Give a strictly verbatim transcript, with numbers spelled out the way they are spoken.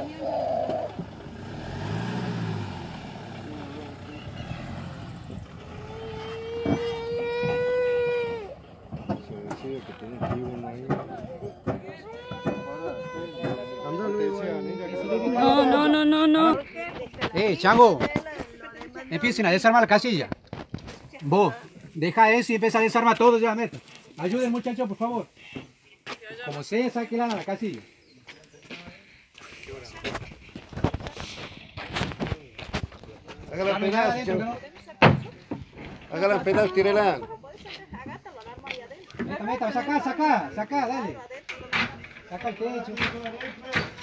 No, no, no, no, no. Eh, chango, empiecen a desarmar la casilla. Vos, deja eso y empieza a desarmar todo ya, neta. Ayuden, muchachos, por favor. Como sea, saquen la casilla. Hágala pedazos, chango. Hágala pedazos, tírela. Meta, meta, saca, saca, saca, dale. Saca el techo.